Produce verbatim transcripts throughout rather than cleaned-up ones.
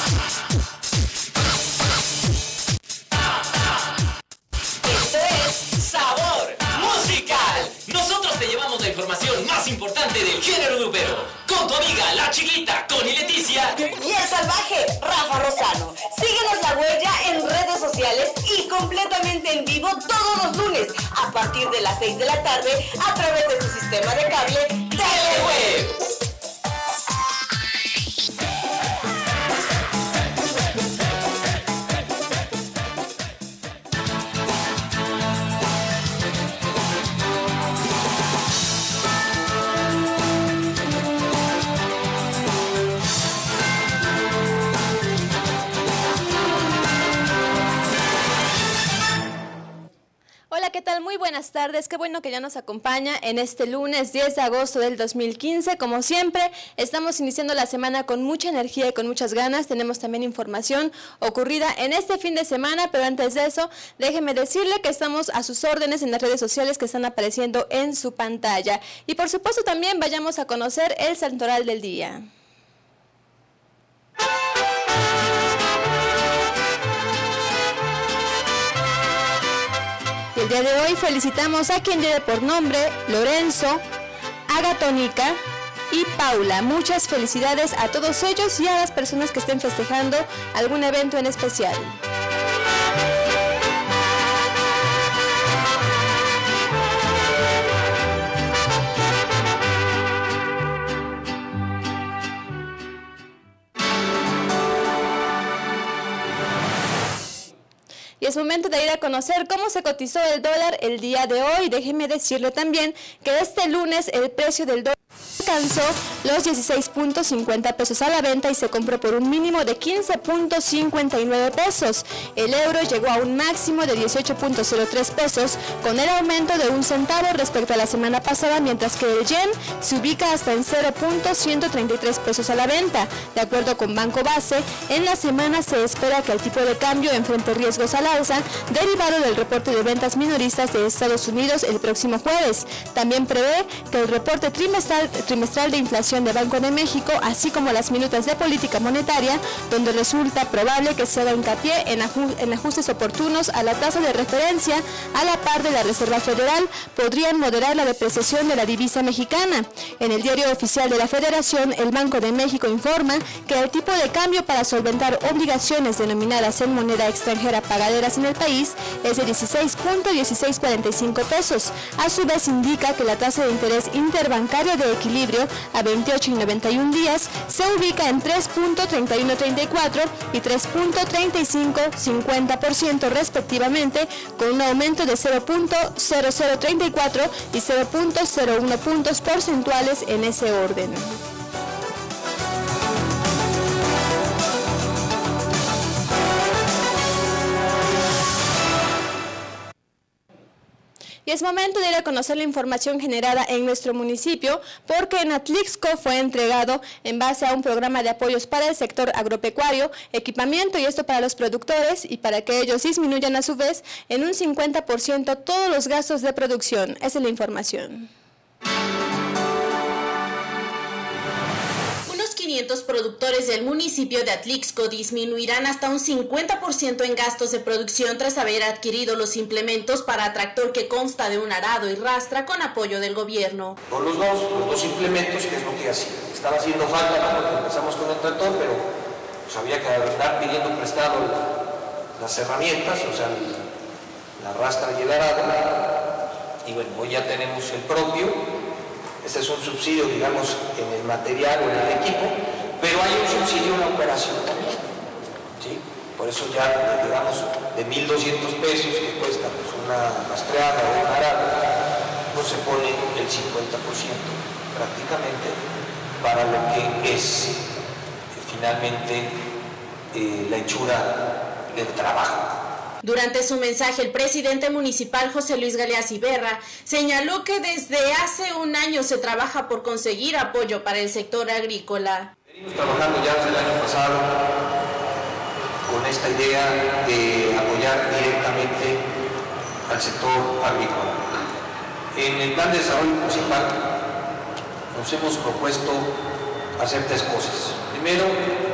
Esto es Sabor Musical. Nosotros te llevamos la información más importante del género grupero. Con tu amiga, la chiquita, Connie Leticia. Y el salvaje, Rafa Rosano. Síguenos la huella en redes sociales y completamente en vivo todos los lunes a partir de las seis de la tarde a través de tu sistema de cable Teleweb. Hola, ¿qué tal? Muy buenas tardes. Qué bueno que ya nos acompaña en este lunes diez de agosto del dos mil quince. Como siempre, estamos iniciando la semana con mucha energía y con muchas ganas. Tenemos también información ocurrida en este fin de semana, pero antes de eso, déjeme decirle que estamos a sus órdenes en las redes sociales que están apareciendo en su pantalla. Y por supuesto también vayamos a conocer el santoral del día. El día de hoy felicitamos a quien lleve por nombre Lorenzo, Agatónica y Paula. Muchas felicidades a todos ellos y a las personas que estén festejando algún evento en especial. Y es momento de ir a conocer cómo se cotizó el dólar el día de hoy. Déjeme decirle también que este lunes el precio del dólar alcanzó los dieciséis punto cincuenta pesos a la venta y se compró por un mínimo de quince punto cincuenta y nueve pesos. El euro llegó a un máximo de dieciocho punto cero tres pesos, con el aumento de un centavo respecto a la semana pasada, mientras que el yen se ubica hasta en cero punto ciento treinta y tres pesos a la venta. De acuerdo con Banco Base, en la semana se espera que el tipo de cambio enfrente riesgos al alza, derivado del reporte de ventas minoristas de Estados Unidos el próximo jueves. También prevé que el reporte trimestral, trimestral de inflación de Banco de México, así como las minutas de política monetaria, donde resulta probable que se haga hincapié en, aju en ajustes oportunos a la tasa de referencia, a la par de la Reserva Federal, podrían moderar la depreciación de la divisa mexicana. En el diario oficial de la Federación, el Banco de México informa que el tipo de cambio para solventar obligaciones denominadas en moneda extranjera pagaderas en el país es de dieciséis punto dieciséis cuarenta y cinco pesos. A su vez indica que la tasa de interés interbancario de equilibrio a veintiocho y noventa y un días se ubica en tres punto treinta y uno treinta y cuatro y tres punto treinta y cinco cincuenta por ciento respectivamente, con un aumento de cero punto cero cero treinta y cuatro y cero punto cero uno puntos porcentuales en ese orden. Y es momento de ir a conocer la información generada en nuestro municipio, porque en Atlixco fue entregado, en base a un programa de apoyos para el sector agropecuario, equipamiento, y esto para los productores y para que ellos disminuyan a su vez en un cincuenta por ciento todos los gastos de producción. Esa es la información. quinientos productores del municipio de Atlixco disminuirán hasta un cincuenta por ciento en gastos de producción tras haber adquirido los implementos para tractor que consta de un arado y rastra con apoyo del gobierno. Por los dos, los dos implementos, que es lo que hacía. Estaba haciendo falta cuando empezamos con el tractor, pero pues había que andar pidiendo prestado las herramientas, o sea, la rastra y el arado, y bueno, hoy ya tenemos el propio. Este es un subsidio, digamos, en el material o en el equipo, pero hay un subsidio en la operación también, ¿sí? Por eso ya, digamos, de mil doscientos pesos que cuesta pues, una rastreada o un arado, pues se pone el cincuenta por ciento prácticamente para lo que es eh, finalmente eh, la hechura del trabajo. Durante su mensaje, el presidente municipal José Luis Galeas Iberra señaló que desde hace un año se trabaja por conseguir apoyo para el sector agrícola. Venimos trabajando ya desde el año pasado con esta idea de apoyar directamente al sector agrícola. En el plan de desarrollo municipal nos hemos propuesto hacer tres cosas. Primero,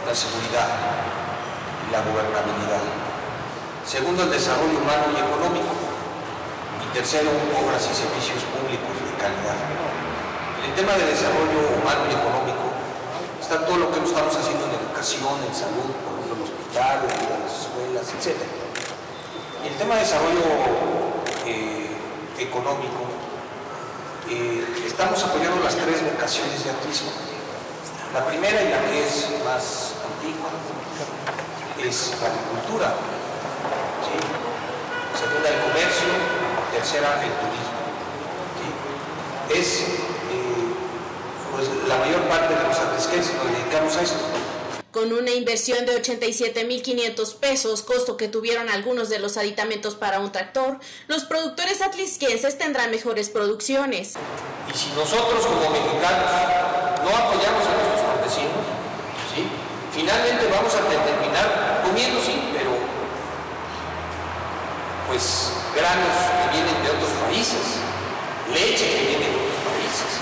la seguridad y la gobernabilidad. Segundo, el desarrollo humano y económico. Y tercero, obras y servicios públicos de calidad. En el tema de desarrollo humano y económico está todo lo que estamos haciendo en educación, en salud, por ejemplo, en hospitales, en las escuelas, etcétera. Y el tema de desarrollo eh, económico, eh, estamos apoyando las tres vocaciones de Atlisco. La primera y la que es más antigua es la agricultura, ¿sí? Segunda el comercio, tercera el turismo, ¿sí? Es eh, pues, la mayor parte de los atlisquenses nos dedicamos a esto. Con una inversión de ochenta y siete mil quinientos pesos, costo que tuvieron algunos de los aditamentos para un tractor, los productores atlisquenses tendrán mejores producciones. Y si nosotros como mexicanos no apoyamos a nuestros campesinos, ¿sí? Finalmente vamos a terminar comiendo, sí, pero pues granos que vienen de otros países, leche que viene de otros países.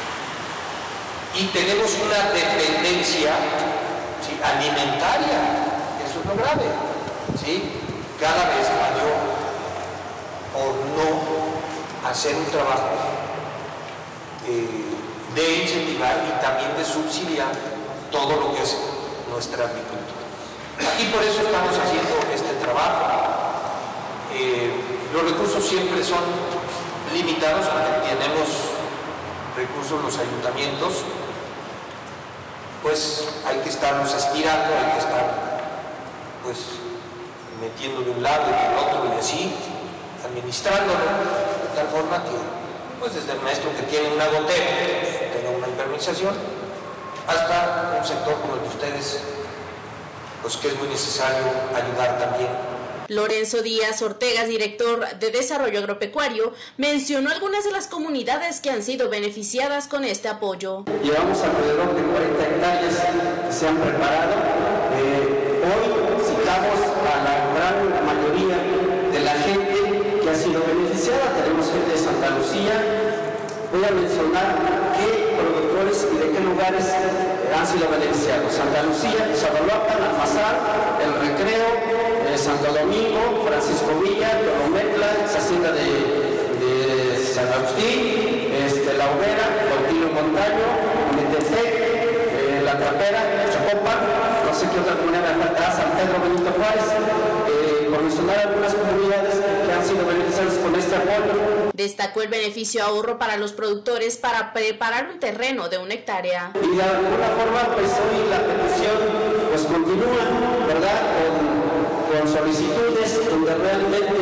Y tenemos una dependencia, ¿sí?, alimentaria, eso es lo grave, ¿sí?, cada vez mayor, por no hacer un trabajo eh, de incentivar y también de subsidiar todo lo que es nuestra agricultura. Aquí por eso estamos haciendo este trabajo. Eh, los recursos siempre son limitados porque tenemos recursos los ayuntamientos, pues hay que estarnos estirando, hay que estar pues metiendo de un lado y del otro y así, administrándolo de tal forma que pues desde el maestro que tiene una gotera, tenga una impermeabilización, hasta un sector como el de ustedes, pues que es muy necesario ayudar también. Lorenzo Díaz Ortegas, director de Desarrollo Agropecuario, mencionó algunas de las comunidades que han sido beneficiadas con este apoyo. Llevamos alrededor de cuarenta hectáreas que se han preparado. Eh, hoy citamos a la gran mayoría de la gente que ha sido beneficiada. Tenemos gente de Santa Lucía. Voy a mencionar qué productores y de qué lugares han sido beneficiados. Santa Lucía, Zabalhuapan, Almazar, El Recreo, eh, Santo Domingo, Francisco Villa, Tolometla, Hacienda de, de San Agustín, este, La Hoguera, Cautilo Montaño, Metepec, eh, La Trapera, Chapopan, no sé qué otra comunidad me falta, San Pedro Benito Juárez, eh, por mencionar algunas comunidades que han sido beneficiadas con este apoyo. Destacó el beneficio ahorro para los productores para preparar un terreno de una hectárea. Y de alguna forma, pues hoy la petición pues continúa, ¿verdad? Con, con solicitudes donde realmente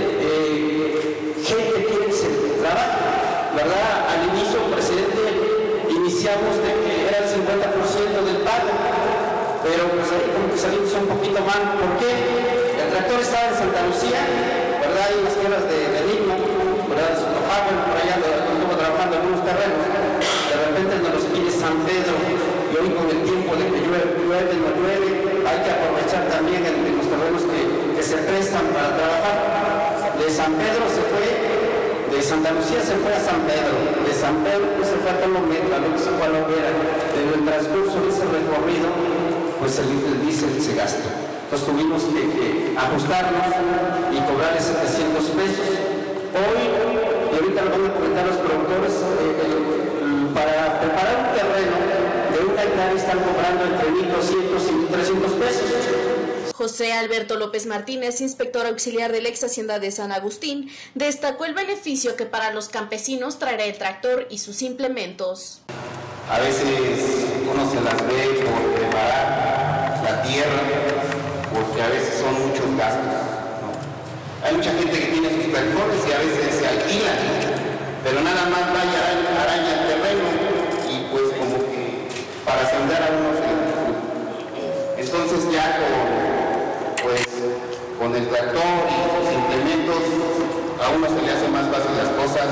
eh, gente quiere que se trabaje, ¿verdad? Al inicio, presidente, iniciamos de que era el cincuenta por ciento del pago, pero pues ahí como que salimos un poquito mal. ¿Por qué? El tractor estaba en Santa Lucía, ¿verdad? Y las tierras de, de Ligno, ¿verdad? Su papá, bueno, por allá estuvo trabajando en unos terrenos, de repente nos los pide San Pedro, y hoy con el tiempo de que llueve, llueve, no llueve, hay que aprovechar también el, de los terrenos que, que se prestan para trabajar. De San Pedro se fue, de Santa Lucía se fue a San Pedro, de San Pedro pues se fue a Tolometla, luego se fue a La Hoguera. En el transcurso de ese recorrido, pues el, el diésel se gasta. Entonces tuvimos que, que ajustarnos y cobrarle setecientos pesos. Hoy, y ahorita lo van a comentar los productores, eh, el, el, para preparar un terreno de una hectárea están cobrando entre mil doscientos y mil trescientos pesos. José Alberto López Martínez, inspector auxiliar de la ex Hacienda de San Agustín, destacó el beneficio que para los campesinos traerá el tractor y sus implementos. A veces uno se las ve por preparar la tierra, porque a veces son muchos gastos, ¿no? Hay mucha gente que tiene sus tractores y a veces se alquilan, pero nada más vaya araña el terreno y pues como que para sembrar a uno se le dificulta. Entonces ya con, pues, con el tractor y los implementos a uno se le hace más fácil las cosas.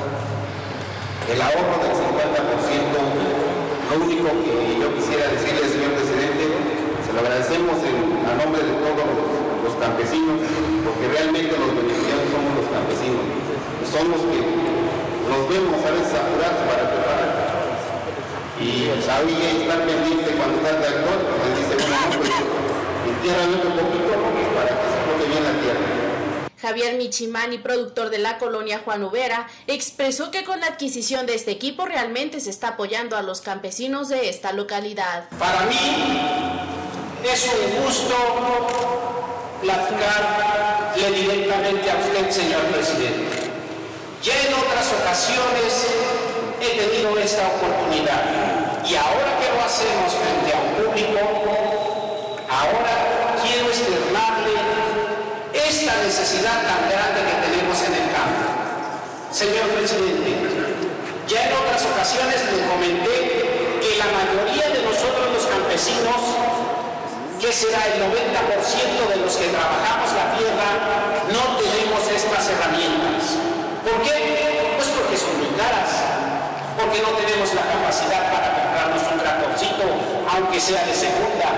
El ahorro del cincuenta por ciento, lo único que yo quisiera decirle, señor presidente, se lo agradecemos en, a nombre de todos los, los campesinos, porque realmente los beneficiados somos los campesinos, son los que nos vemos a veces apurados para preparar. Y pues ahí estar pendiente cuando está el tractor, pues dice una tierramente un poquito pues, para que se explote bien la tierra. Javier Michimani, productor de la colonia Juan Ubera, expresó que con la adquisición de este equipo realmente se está apoyando a los campesinos de esta localidad. Para mí es un gusto platicarle directamente a usted, señor presidente. Ya en otras ocasiones he tenido esta oportunidad y ahora que lo hacemos frente a un público, ahora quiero externarle esta necesidad tan grande que tenemos en el campo. Señor presidente, ya en otras ocasiones le comenté que la mayoría de nosotros los campesinos, que será el noventa por ciento de los que trabajamos la tierra, no tenemos estas herramientas. ¿Por qué? Pues porque son muy caras, porque no tenemos la capacidad para comprarnos un tractorcito, aunque sea de segunda.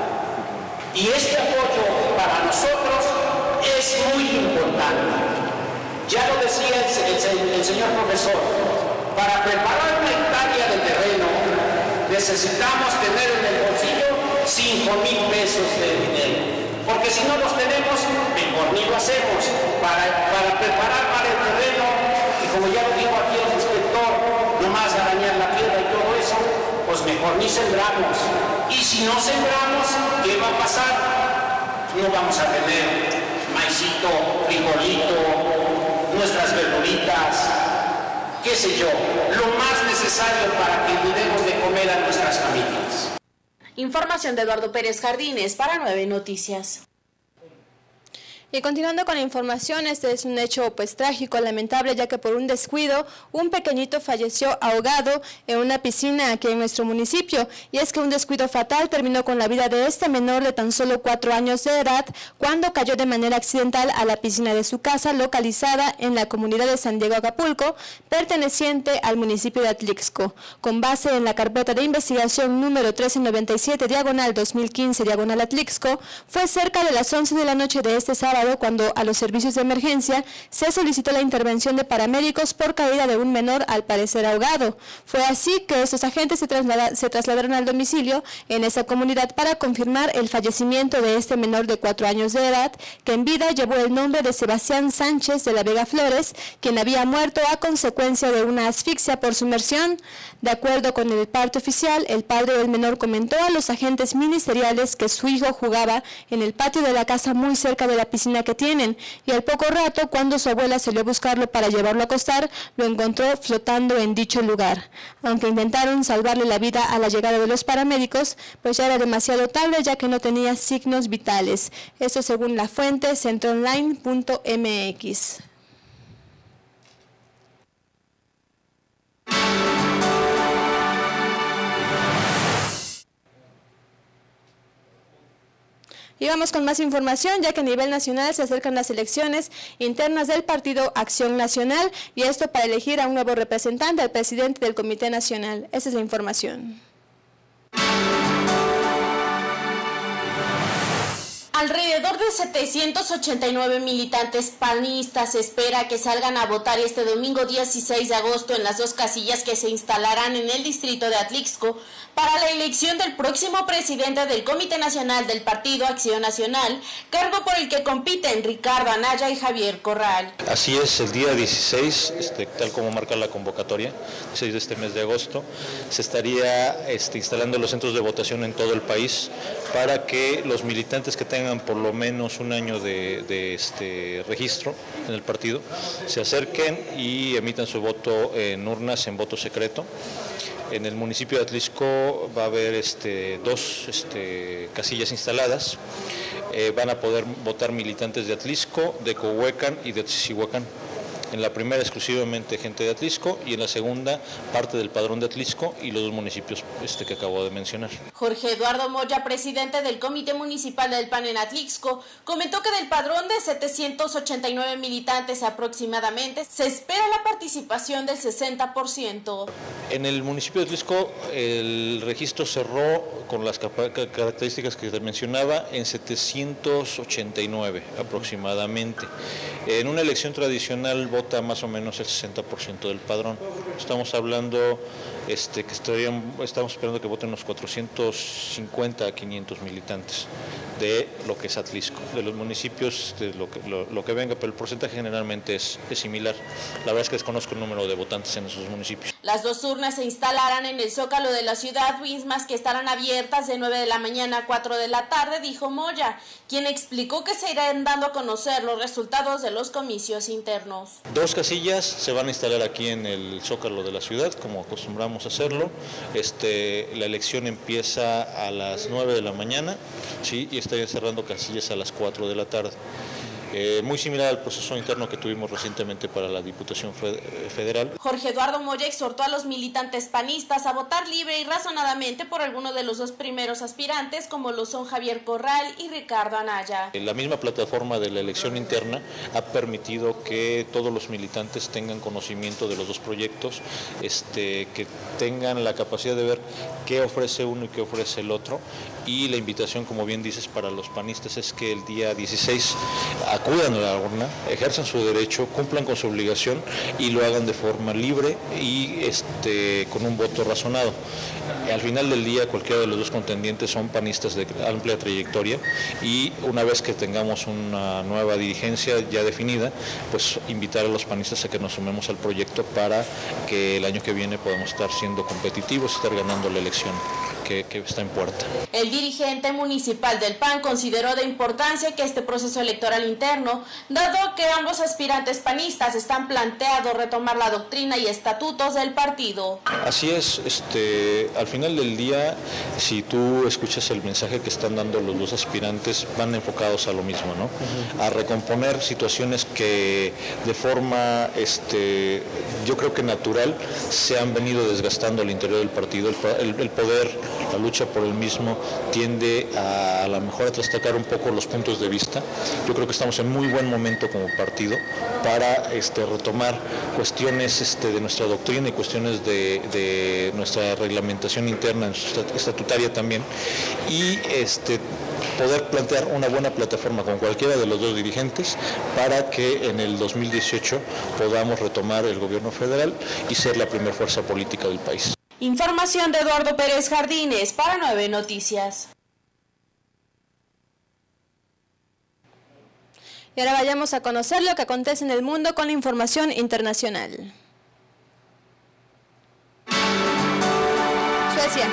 Y este apoyo para nosotros es muy importante. Ya lo decía el, el, el señor profesor, para preparar una hectárea de terreno necesitamos tener en el bolsillo cinco mil pesos de dinero, porque si no los tenemos, mejor ni lo hacemos. Para, para preparar para el terreno, y como ya lo dijo aquí el inspector, nomás arañar la tierra y todo eso, pues mejor ni sembramos. Y si no sembramos, ¿qué va a pasar? No vamos a tener maicito, frijolito, nuestras verduritas, qué sé yo, lo más necesario para que le demos de comer a nuestras familias. Información de Eduardo Pérez Jardines para Nueve Noticias. Y continuando con la información, este es un hecho pues trágico, lamentable, ya que por un descuido un pequeñito falleció ahogado en una piscina aquí en nuestro municipio. Y es que un descuido fatal terminó con la vida de este menor de tan solo cuatro años de edad cuando cayó de manera accidental a la piscina de su casa localizada en la comunidad de San Diego Acapulco, perteneciente al municipio de Atlixco. Con base en la carpeta de investigación número trece noventa y siete diagonal dos mil quince diagonal Atlixco, fue cerca de las once de la noche de este sábado cuando a los servicios de emergencia se solicitó la intervención de paramédicos por caída de un menor al parecer ahogado. Fue así que estos agentes se, traslada, se trasladaron al domicilio en esa comunidad para confirmar el fallecimiento de este menor de cuatro años de edad, que en vida llevó el nombre de Sebastián Sánchez de la Vega Flores, quien había muerto a consecuencia de una asfixia por sumersión. De acuerdo con el parte oficial, el padre del menor comentó a los agentes ministeriales que su hijo jugaba en el patio de la casa muy cerca de la piscina que tienen, y al poco rato, cuando su abuela salió a buscarlo para llevarlo a acostar, lo encontró flotando en dicho lugar. Aunque intentaron salvarle la vida a la llegada de los paramédicos, pues ya era demasiado tarde, ya que no tenía signos vitales. Esto según la fuente centroonline punto m x. Y vamos con más información, ya que a nivel nacional se acercan las elecciones internas del Partido Acción Nacional, y esto para elegir a un nuevo representante al presidente del Comité Nacional. Esa es la información. Alrededor de setecientos ochenta y nueve militantes panistas se espera que salgan a votar este domingo dieciséis de agosto en las dos casillas que se instalarán en el distrito de Atlixco para la elección del próximo presidente del Comité Nacional del Partido Acción Nacional, cargo por el que compiten Ricardo Anaya y Javier Corral. Así es, el día dieciséis, este, tal como marca la convocatoria, seis de este mes de agosto, se estaría este, instalando los centros de votación en todo el país para que los militantes que tengan por lo menos un año de, de este registro en el partido se acerquen y emitan su voto en urnas en voto secreto. En el municipio de Atlixco va a haber este, dos este, casillas instaladas. Eh, van a poder votar militantes de Atlixco, de Cohuecan y de Tzihuacán. En la primera exclusivamente gente de Atlixco y en la segunda parte del padrón de Atlixco y los dos municipios este, que acabo de mencionar. Jorge Eduardo Moya, presidente del Comité Municipal del P A N en Atlixco, comentó que del padrón de setecientos ochenta y nueve militantes aproximadamente se espera la participación del sesenta por ciento. En el municipio de Atlixco el registro cerró con las características que te mencionaba en setecientos ochenta y nueve aproximadamente. En una elección tradicional vota más o menos el sesenta por ciento del padrón. Estamos hablando este, que estarían, estamos esperando que voten unos cuatrocientos cincuenta a quinientos militantes de lo que es Atlixco, de los municipios, de lo que, lo, lo que venga, pero el porcentaje generalmente es, es similar. La verdad es que desconozco el número de votantes en esos municipios. Las dos urnas se instalarán en el Zócalo de la ciudad, mismas que estarán abiertas de nueve de la mañana a cuatro de la tarde, dijo Moya, quien explicó que se irán dando a conocer los resultados de los comicios internos. Dos casillas se van a instalar aquí en el Zócalo de la ciudad, como acostumbramos a hacerlo. Este, la elección empieza a las nueve de la mañana, ¿sí? Y estarían cerrando casillas a las cuatro de la tarde. Eh, muy similar al proceso interno que tuvimos recientemente para la Diputación Federal. Jorge Eduardo Moya exhortó a los militantes panistas a votar libre y razonadamente por alguno de los dos primeros aspirantes, como lo son Javier Corral y Ricardo Anaya. La misma plataforma de la elección interna ha permitido que todos los militantes tengan conocimiento de los dos proyectos, este, que tengan la capacidad de ver qué ofrece uno y qué ofrece el otro, y la invitación, como bien dices, para los panistas es que el día dieciséis acudan a la urna, ejerzan su derecho, cumplan con su obligación y lo hagan de forma libre y este, con un voto razonado. Al final del día, cualquiera de los dos contendientes son panistas de amplia trayectoria y una vez que tengamos una nueva dirigencia ya definida, pues invitar a los panistas a que nos sumemos al proyecto para que el año que viene podamos estar siendo competitivos y estar ganando la elección que, que está en puerta. El dirigente municipal del P A N consideró de importancia que este proceso electoral interno, dado que ambos aspirantes panistas están planteados retomar la doctrina y estatutos del partido. Así es, este, al final del día, si tú escuchas el mensaje que están dando los dos aspirantes, van enfocados a lo mismo, ¿no? Uh-huh. A recomponer situaciones que de forma, este, yo creo que natural, se han venido desgastando al interior del partido. El, el, el poder, la lucha por el mismo, tiende a, a lo mejor a trastocar un poco los puntos de vista. Yo creo que estamos en muy buen momento como partido para este, retomar cuestiones este, de nuestra doctrina y cuestiones de, de nuestra reglamentación interna, estatutaria también, y este, poder plantear una buena plataforma con cualquiera de los dos dirigentes para que en el dos mil dieciocho podamos retomar el gobierno federal y ser la primera fuerza política del país. Información de Eduardo Pérez Jardines para Nueve Noticias. Y ahora vayamos a conocer lo que acontece en el mundo con la información internacional. Suecia.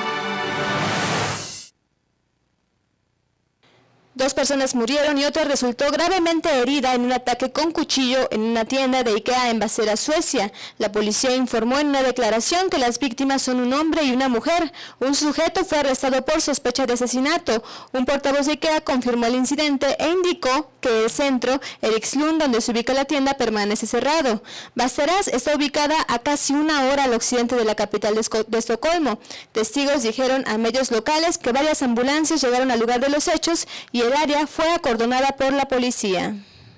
Dos personas murieron y otra resultó gravemente herida en un ataque con cuchillo en una tienda de IKEA en Vasera, Suecia. La policía informó en una declaración que las víctimas son un hombre y una mujer. Un sujeto fue arrestado por sospecha de asesinato. Un portavoz de IKEA confirmó el incidente e indicó que el centro Erikslund, donde se ubica la tienda, permanece cerrado. Vasteras está ubicada a casi una hora al occidente de la capital de, Esco- de Estocolmo. Testigos dijeron a medios locales que varias ambulancias llegaron al lugar de los hechos y el área fue acordonada por la policía.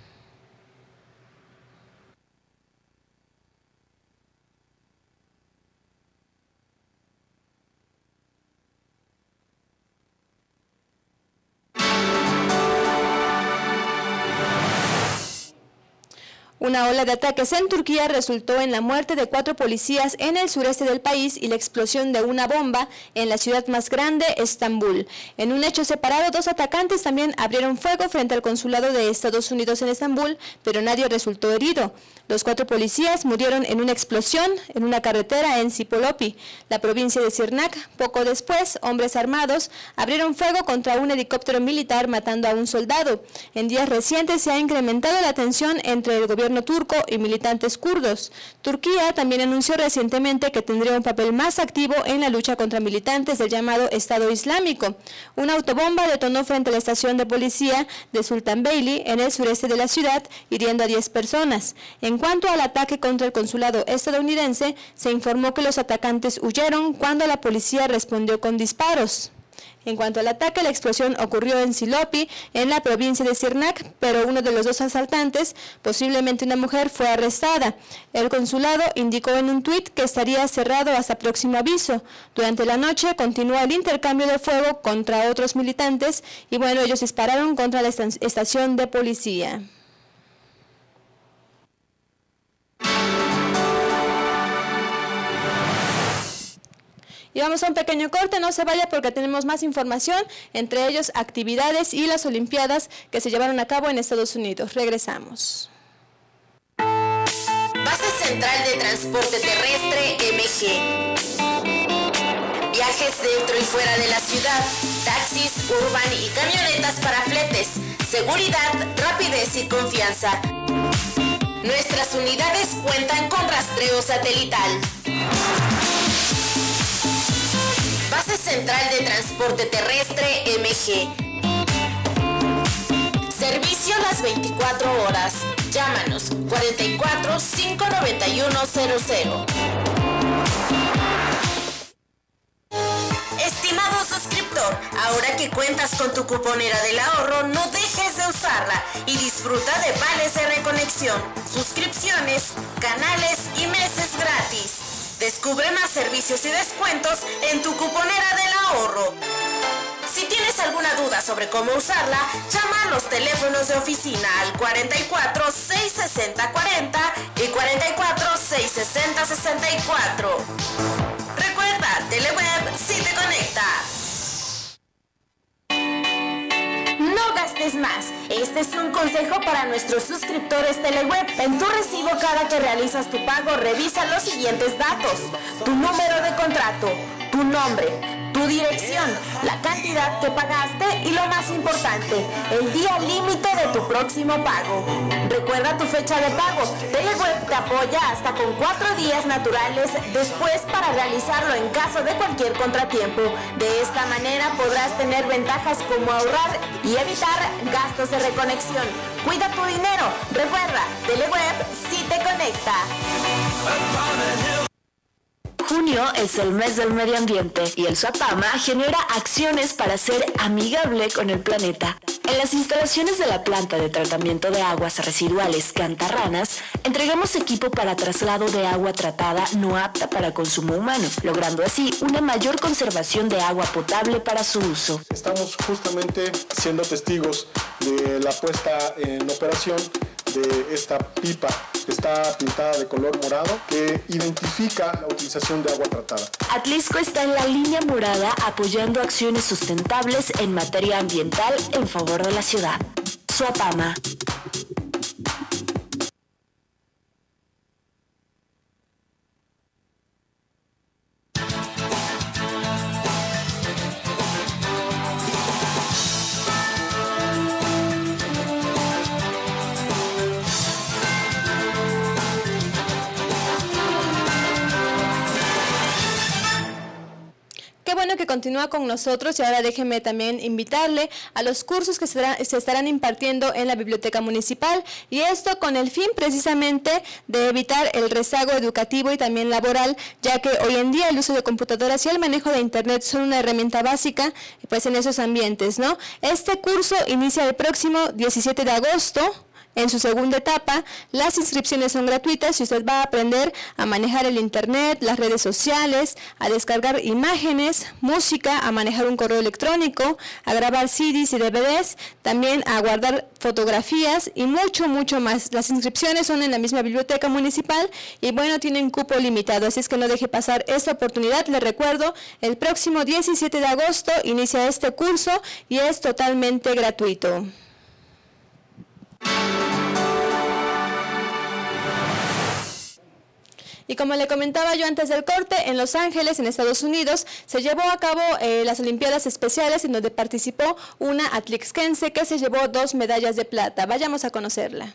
Una ola de ataques en Turquía resultó en la muerte de cuatro policías en el sureste del país y la explosión de una bomba en la ciudad más grande, Estambul. En un hecho separado, dos atacantes también abrieron fuego frente al consulado de Estados Unidos en Estambul, pero nadie resultó herido. Los cuatro policías murieron en una explosión en una carretera en Sipolopi, la provincia de Sirnak. Poco después, hombres armados abrieron fuego contra un helicóptero militar, matando a un soldado. En días recientes se ha incrementado la tensión entre el gobierno turco y militantes kurdos. Turquía también anunció recientemente que tendría un papel más activo en la lucha contra militantes del llamado Estado Islámico. Una autobomba detonó frente a la estación de policía de Sultanbeyli en el sureste de la ciudad, hiriendo a diez personas. En cuanto al ataque contra el consulado estadounidense, se informó que los atacantes huyeron cuando la policía respondió con disparos. En cuanto al ataque, la explosión ocurrió en Silopi, en la provincia de Sirnak, pero uno de los dos asaltantes, posiblemente una mujer, fue arrestada. El consulado indicó en un tuit que estaría cerrado hasta próximo aviso. Durante la noche continuó el intercambio de fuego contra otros militantes y bueno, ellos dispararon contra la estación de policía. Y vamos a un pequeño corte, no se vaya porque tenemos más información, entre ellos actividades y las Olimpiadas que se llevaron a cabo en Estados Unidos. Regresamos. Base Central de Transporte Terrestre M G. Viajes dentro y fuera de la ciudad, taxis, urban y camionetas para fletes, seguridad, rapidez y confianza. Nuestras unidades cuentan con rastreo satelital. Base Central de Transporte Terrestre M G. Servicio las veinticuatro horas. Llámanos cuarenta y cuatro, cinco noventa y uno, cero cero. Estimado suscriptor, ahora que cuentas con tu cuponera del ahorro, no dejes de usarla y disfruta de vales de reconexión, suscripciones, canales y meses gratis. Descubre más servicios y descuentos en tu cuponera del ahorro. Si tienes alguna duda sobre cómo usarla, llama a los teléfonos de oficina al cuarenta y cuatro, seis sesenta, cuarenta y cuarenta y cuatro, seis sesenta, sesenta y cuatro. Recuerda, Teleweb sí te conecta. No gastes más. Este es un consejo para nuestros suscriptores Teleweb. En tu recibo cada que realizas tu pago, revisa los siguientes datos: tu número de contrato, tu nombre, tu dirección, la cantidad que pagaste y lo más importante, el día límite de tu próximo pago. Recuerda tu fecha de pago. Teleweb te apoya hasta con cuatro días naturales después para realizarlo en caso de cualquier contratiempo. De esta manera podrás tener ventajas como ahorrar y evitar gastos de reconexión. Cuida tu dinero. Recuerda, Teleweb sí te conecta. Junio es el mes del medio ambiente y el SUAPAMA genera acciones para ser amigable con el planeta. En las instalaciones de la planta de tratamiento de aguas residuales Cantarranas, entregamos equipo para traslado de agua tratada no apta para consumo humano, logrando así una mayor conservación de agua potable para su uso. Estamos justamente siendo testigos de la puesta en operación de esta pipa que está pintada de color morado que identifica la utilización de agua tratada. Atlixco está en la línea morada apoyando acciones sustentables en materia ambiental en favor de la ciudad. SUAPAMA. Qué bueno que continúa con nosotros y ahora déjeme también invitarle a los cursos que se, estarán, se estarán impartiendo en la Biblioteca Municipal, y esto con el fin precisamente de evitar el rezago educativo y también laboral, ya que hoy en día el uso de computadoras y el manejo de Internet son una herramienta básica pues en esos ambientes, ¿no? Este curso inicia el próximo diecisiete de agosto. En su segunda etapa, las inscripciones son gratuitas y usted va a aprender a manejar el Internet, las redes sociales, a descargar imágenes, música, a manejar un correo electrónico, a grabar C Ds y D V Ds, también a guardar fotografías y mucho, mucho más. Las inscripciones son en la misma biblioteca municipal y bueno, tienen cupo limitado, así es que no deje pasar esta oportunidad. Les recuerdo, el próximo diecisiete de agosto inicia este curso y es totalmente gratuito. Y como le comentaba yo antes del corte, en Los Ángeles, en Estados Unidos, se llevó a cabo eh, las Olimpiadas Especiales en donde participó una atlixquense que se llevó dos medallas de plata. Vayamos a conocerla.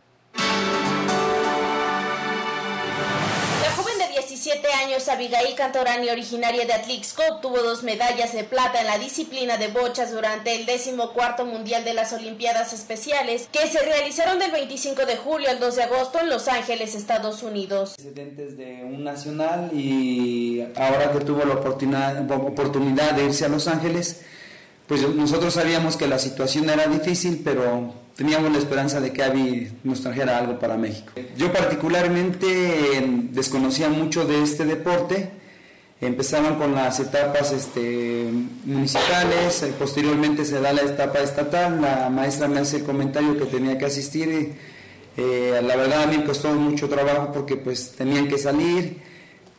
diecisiete años, Abigail Cantorani, originaria de Atlixco, obtuvo dos medallas de plata en la disciplina de bochas durante el decimocuarto Mundial de las Olimpiadas Especiales, que se realizaron del veinticinco de julio al dos de agosto en Los Ángeles, Estados Unidos. Antecedentes de un nacional y ahora que tuvo la oportunidad, oportunidad de irse a Los Ángeles, pues nosotros sabíamos que la situación era difícil, pero teníamos la esperanza de que Abby nos trajera algo para México. Yo particularmente eh, desconocía mucho de este deporte. Empezaban con las etapas este, municipales, eh, posteriormente se da la etapa estatal. La maestra me hace el comentario que tenía que asistir. Eh, la verdad a mí me costó mucho trabajo porque pues tenían que salir.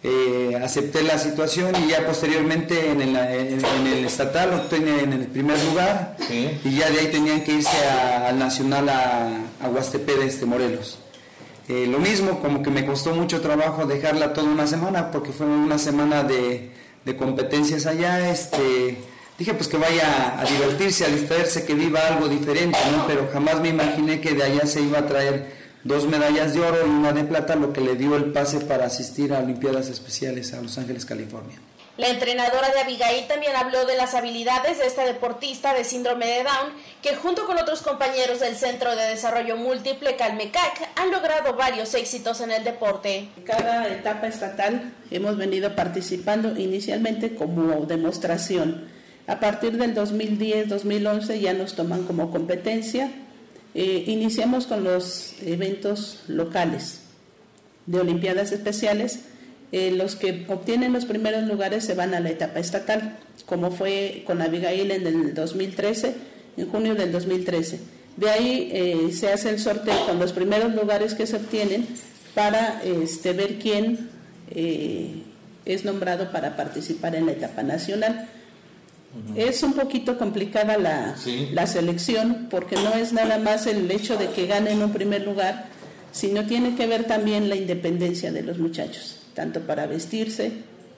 eh, acepté la situación y ya posteriormente en el, en, en el estatal obtuve en el primer lugar, sí. Y ya de ahí tenían que irse a, al nacional a, a Huastepe de este Morelos. Eh, lo mismo, como que me costó mucho trabajo dejarla toda una semana, porque fue una semana de, de competencias allá. Este, dije pues que vaya a divertirse, a distraerse, que viva algo diferente, ¿no? Pero jamás me imaginé que de allá se iba a traer dos medallas de oro y una de plata, lo que le dio el pase para asistir a Olimpiadas Especiales a Los Ángeles, California. La entrenadora de Abigail también habló de las habilidades de esta deportista de síndrome de Down, que junto con otros compañeros del Centro de Desarrollo Múltiple Calmecac han logrado varios éxitos en el deporte. Cada etapa estatal hemos venido participando inicialmente como demostración. A partir del dos mil diez, dos mil once ya nos toman como competencia. Eh, iniciamos con los eventos locales de Olimpiadas Especiales. Eh, los que obtienen los primeros lugares se van a la etapa estatal, como fue con Abigail en el dos mil trece, en junio del dos mil trece. De ahí eh, se hace el sorteo con los primeros lugares que se obtienen para este, ver quién eh, es nombrado para participar en la etapa nacional. Uh-huh. Es un poquito complicada la, ¿sí? la selección, porque no es nada más el hecho de que ganen un primer lugar, sino tiene que ver también la independencia de los muchachos, tanto para vestirse,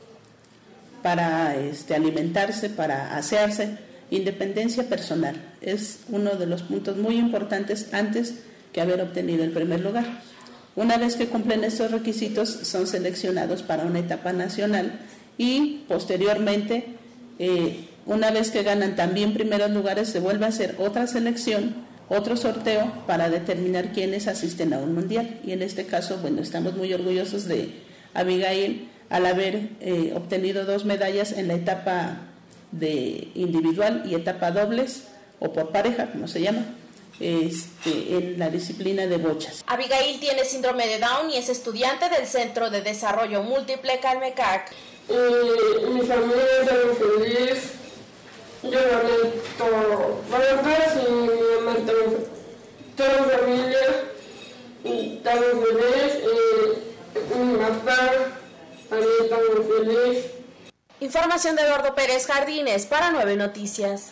para este, alimentarse, para asearse. Independencia personal es uno de los puntos muy importantes antes que haber obtenido el primer lugar. Una vez que cumplen estos requisitos, son seleccionados para una etapa nacional y posteriormente, eh, una vez que ganan también primeros lugares, se vuelve a hacer otra selección, otro sorteo para determinar quiénes asisten a un mundial. Y en este caso, bueno, estamos muy orgullosos de Abigail al haber eh, obtenido dos medallas en la etapa de individual y etapa dobles o por pareja, como se llama, este, en la disciplina de bochas. Abigail tiene síndrome de Down y es estudiante del Centro de Desarrollo Múltiple Calmecac. Y mi familia está muy feliz, yo gané todo, barras y mi mamá también, toda mi familia está muy feliz y mi papá también está muy feliz. Información de Eduardo Pérez Jardines para Nueve Noticias.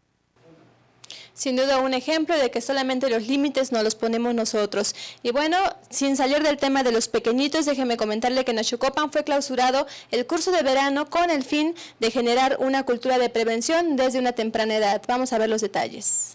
Sin duda un ejemplo de que solamente los límites no los ponemos nosotros. Y bueno, sin salir del tema de los pequeñitos, déjeme comentarle que en Xocopan fue clausurado el curso de verano con el fin de generar una cultura de prevención desde una temprana edad. Vamos a ver los detalles.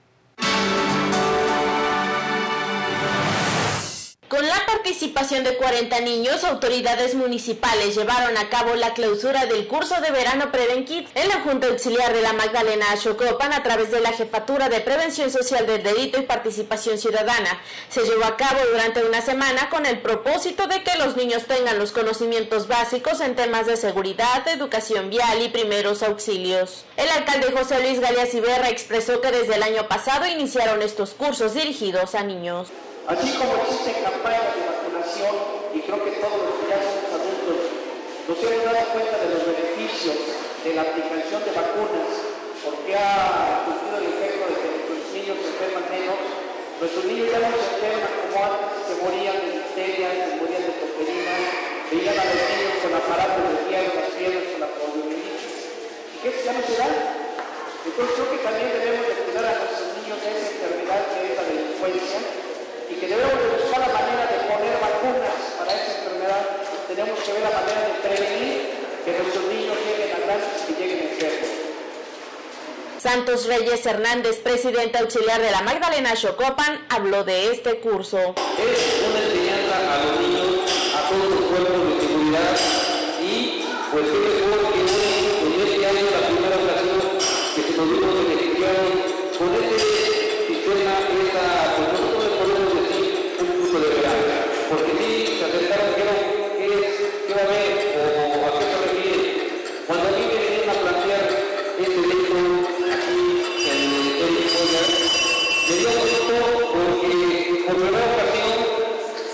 Con la participación de cuarenta niños, autoridades municipales llevaron a cabo la clausura del curso de verano Prevenkids en la Junta Auxiliar de la Magdalena Xocopan a través de la Jefatura de Prevención Social del Delito y Participación Ciudadana. Se llevó a cabo durante una semana con el propósito de que los niños tengan los conocimientos básicos en temas de seguridad, educación vial y primeros auxilios. El alcalde José Luis Galeas Iberra expresó que desde el año pasado iniciaron estos cursos dirigidos a niños. Así como existen campañas de vacunación, y creo que todos los que ya somos adultos nos hemos dado cuenta de los beneficios de la aplicación de vacunas, porque ha cumplido el efecto de que nuestros niños se enferman menos. Nuestros niños ya no se enferman como antes, se morían de difteria, se morían de toferina, veían a los niños con aparatos de hierro en las piernas, con la poliomielitis, y que eso ya no se da. Entonces creo que también debemos de cuidar a nuestros niños de esa enfermedad que es la delincuencia, y que debemos de buscar la manera de poner vacunas para esta enfermedad. Tenemos que ver la manera de prevenir que nuestros niños lleguen a grandes y que lleguen enfermos. Santos Reyes Hernández, presidente auxiliar de la Magdalena Xocopan, habló de este curso. Es una enseñanza a los niños, a todos los cuerpos de seguridad, y pues qué mejor que hoy, en este año, la primera ocasión que se nos dio beneficiados con este sistema, esta, pues nosotros le podemos decir un curso de verano, porque sí se acercaron, ¿qué es? ¿Qué va a haber? ¿O a qué se refiere? Cuando a mí me vinieron a plantear este evento aquí en el Ministerio de Joya, me dio gusto porque por primera ocasión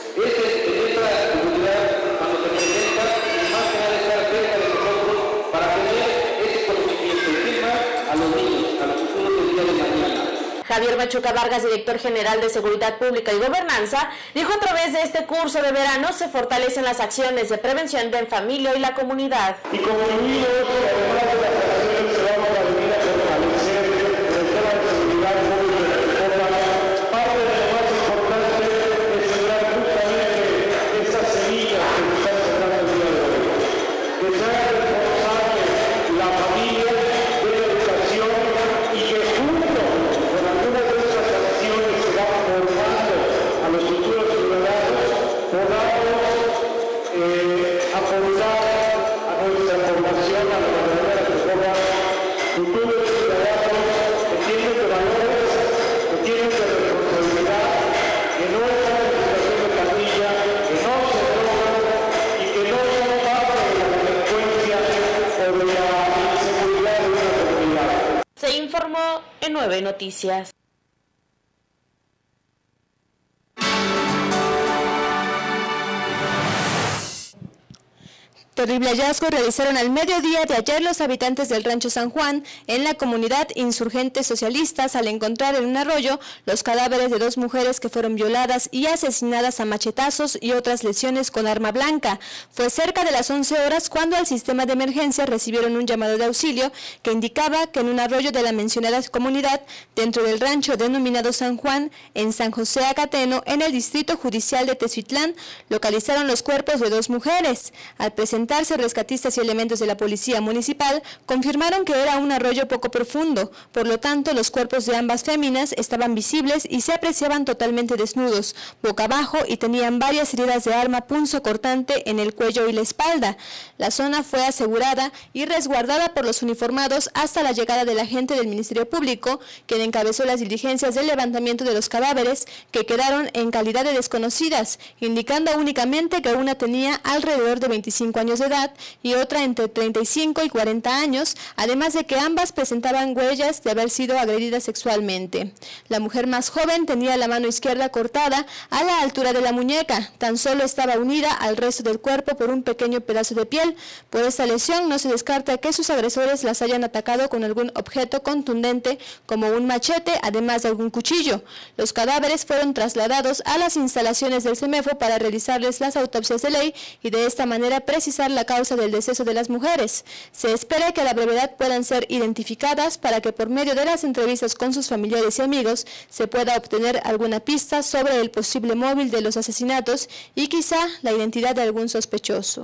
Javier Machuca Vargas, director general de Seguridad Pública y Gobernanza, dijo a través de este curso de verano se fortalecen las acciones de prevención en familia y la comunidad. Y como individuos, además de las acciones que vamos a venir a fortalecer en el tema de seguridad pública y Reforma, parte de lo más importante es sembrar justamente esas semillas que nos están sembrando el día de hoy. Que sea responsable la familia de la educación y que junto con algunas de esas acciones que van formando a los futuros ciudadanos podamos eh, aportar a nuestra formación, a la verdadera reforma, futuros ciudadanos que tienen de valores, que tienen de responsabilidad, que no están en situación de pandilla, que no se drogan y que no son parte de la delincuencia o de la inseguridad de una comunidad. Se informó en Nueve Noticias. Terrible hallazgo realizaron al mediodía de ayer los habitantes del Rancho San Juan en la comunidad Insurgentes Socialistas al encontrar en un arroyo los cadáveres de dos mujeres que fueron violadas y asesinadas a machetazos y otras lesiones con arma blanca. Fue cerca de las once horas cuando al sistema de emergencia recibieron un llamado de auxilio que indicaba que en un arroyo de la mencionada comunidad, dentro del rancho denominado San Juan, en San José Acateno, en el distrito judicial de Teziutlán, localizaron los cuerpos de dos mujeres. Al presentar rescatistas y elementos de la policía municipal confirmaron que era un arroyo poco profundo, por lo tanto los cuerpos de ambas féminas estaban visibles y se apreciaban totalmente desnudos, boca abajo, y tenían varias heridas de arma punzocortante en el cuello y la espalda. La zona fue asegurada y resguardada por los uniformados hasta la llegada del agente del Ministerio Público, quien encabezó las diligencias del levantamiento de los cadáveres, que quedaron en calidad de desconocidas, indicando únicamente que una tenía alrededor de veinticinco años de edad y otra entre treinta y cinco y cuarenta años, además de que ambas presentaban huellas de haber sido agredidas sexualmente. La mujer más joven tenía la mano izquierda cortada a la altura de la muñeca, tan solo estaba unida al resto del cuerpo por un pequeño pedazo de piel. Por esta lesión no se descarta que sus agresores las hayan atacado con algún objeto contundente como un machete, además de algún cuchillo. Los cadáveres fueron trasladados a las instalaciones del CEMEFO para realizarles las autopsias de ley y de esta manera precisar la causa del deceso de las mujeres. Se espera que a la brevedad puedan ser identificadas para que por medio de las entrevistas con sus familiares y amigos se pueda obtener alguna pista sobre el posible móvil de los asesinatos y quizá la identidad de algún sospechoso.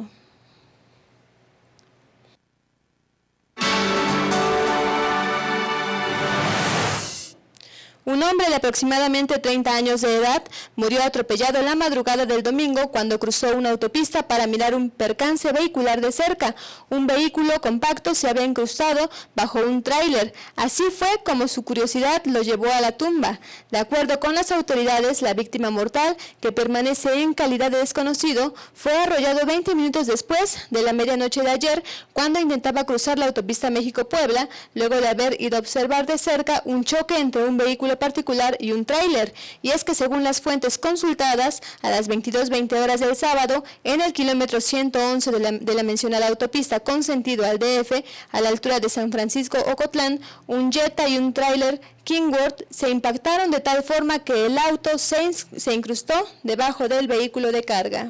Un hombre de aproximadamente treinta años de edad murió atropellado en la madrugada del domingo cuando cruzó una autopista para mirar un percance vehicular de cerca. Un vehículo compacto se había incrustado bajo un tráiler. Así fue como su curiosidad lo llevó a la tumba. De acuerdo con las autoridades, la víctima mortal, que permanece en calidad de desconocido, fue arrollado veinte minutos después de la medianoche de ayer cuando intentaba cruzar la autopista México-Puebla, luego de haber ido a observar de cerca un choque entre un vehículo particular y un tráiler. Y es que según las fuentes consultadas, a las veintidós veinte horas del sábado, en el kilómetro ciento once de la, de la mencionada autopista con sentido al D F, a la altura de San Francisco Ocotlán, un Jetta y un tráiler Kingworth se impactaron de tal forma que el auto se, se incrustó debajo del vehículo de carga.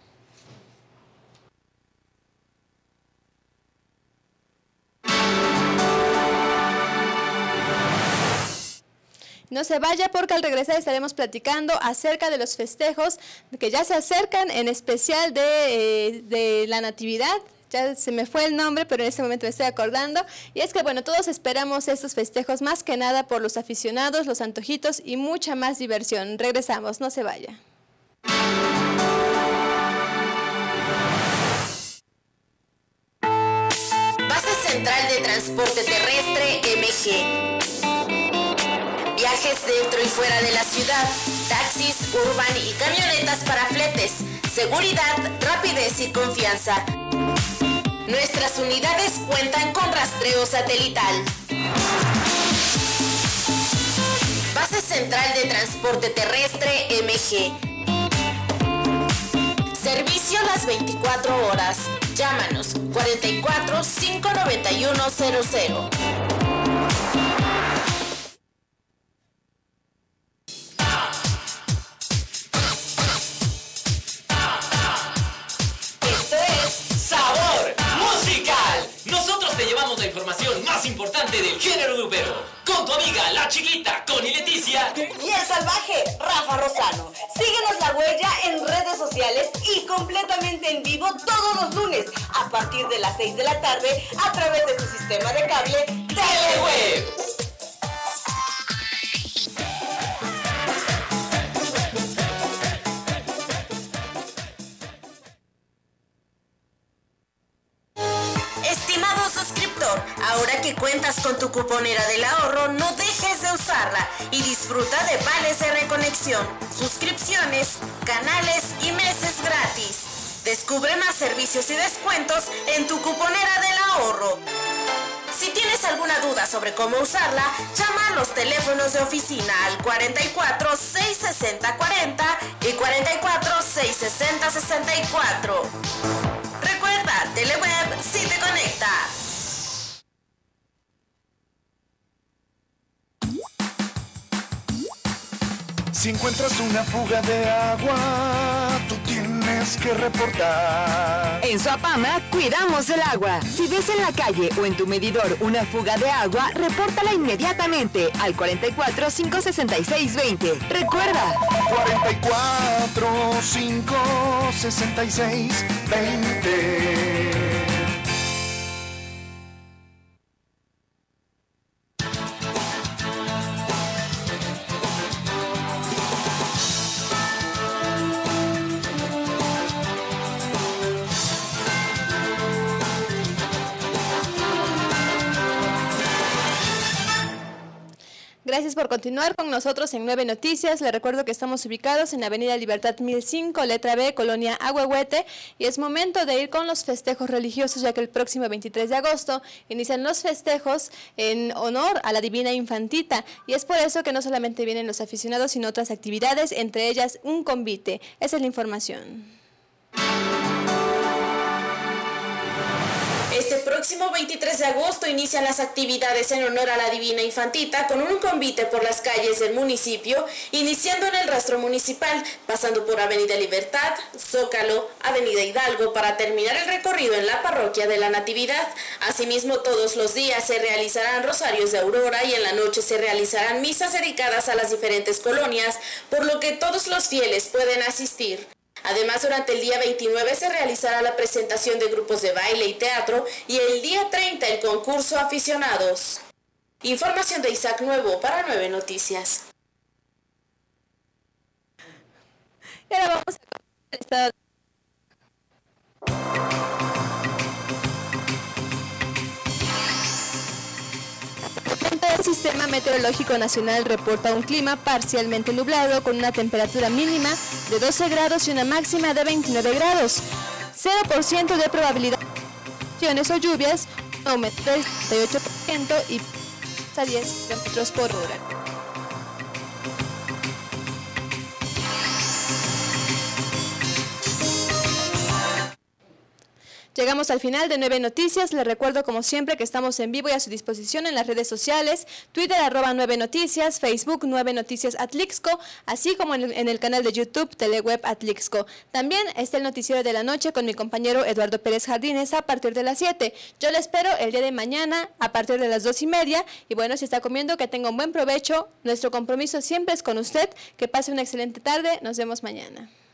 No se vaya porque al regresar estaremos platicando acerca de los festejos que ya se acercan, en especial de, eh, de la Natividad. Ya se me fue el nombre, pero en este momento me estoy acordando. Y es que, bueno, todos esperamos estos festejos más que nada por los aficionados, los antojitos y mucha más diversión. Regresamos, no se vaya. Base Central de Transporte Terrestre M G. Viajes dentro y fuera de la ciudad, taxis, urban y camionetas para fletes, seguridad, rapidez y confianza. Nuestras unidades cuentan con rastreo satelital. Base Central de Transporte Terrestre M G. Servicio las veinticuatro horas. Llámanos cuarenta y cuatro, cinco noventa y uno, cero cero. del género grupero. Con tu amiga, la chiquita, Connie Leticia. Y el salvaje, Rafa Rosano. Síguenos la huella en redes sociales y completamente en vivo todos los lunes a partir de las seis de la tarde a través de tu sistema de cable Teleweb. Estimado suscriptor, ahora que cuentas con tu cuponera del ahorro, no dejes de usarla y disfruta de vales de reconexión, suscripciones, canales y meses gratis. Descubre más servicios y descuentos en tu cuponera del ahorro. Si tienes alguna duda sobre cómo usarla, llama a los teléfonos de oficina al cuarenta y cuatro, seis sesenta, cuarenta y cuarenta y cuatro, seis sesenta, sesenta y cuatro. Recuerda, Teleweb sí te conecta. Si encuentras una fuga de agua, tú tienes que reportar. En Suapama, cuidamos del agua. Si ves en la calle o en tu medidor una fuga de agua, repórtala inmediatamente al cuarenta y cuatro, cinco sesenta y seis, veinte. Recuerda, cuarenta y cuatro, cinco sesenta y seis, veinte. Gracias por continuar con nosotros en Nueve Noticias. Les recuerdo que estamos ubicados en Avenida Libertad mil cinco, letra B, Colonia Ahuehuete, y es momento de ir con los festejos religiosos, ya que el próximo veintitrés de agosto inician los festejos en honor a la Divina Infantita, y es por eso que no solamente vienen los aficionados, sino otras actividades, entre ellas un convite. Esa es la información. Este próximo veintitrés de agosto inician las actividades en honor a la Divina Infantita con un convite por las calles del municipio, iniciando en el rastro municipal, pasando por Avenida Libertad, Zócalo, Avenida Hidalgo, para terminar el recorrido en la parroquia de la Natividad. Asimismo, todos los días se realizarán rosarios de aurora y en la noche se realizarán misas dedicadas a las diferentes colonias, por lo que todos los fieles pueden asistir. Además, durante el día veintinueve se realizará la presentación de grupos de baile y teatro y el día treinta el concurso aficionados. Información de Isaac Nuevo para Nueve Noticias. Y ahora vamos a el estado. El Sistema Meteorológico Nacional reporta un clima parcialmente nublado con una temperatura mínima de doce grados y una máxima de veintinueve grados. cero por ciento de probabilidad de lluvias o lluvias, un aumento del setenta y ocho por ciento y hasta diez kilómetros por hora. Llegamos al final de Nueve Noticias. Les recuerdo como siempre que estamos en vivo y a su disposición en las redes sociales, Twitter arroba Nueve Noticias, Facebook Nueve Noticias Atlixco, así como en el, en el canal de YouTube Teleweb Atlixco. También está el noticiero de la noche con mi compañero Eduardo Pérez Jardines a partir de las siete. Yo le espero el día de mañana a partir de las dos y media. Y bueno, si está comiendo, que tenga un buen provecho. Nuestro compromiso siempre es con usted. Que pase una excelente tarde. Nos vemos mañana.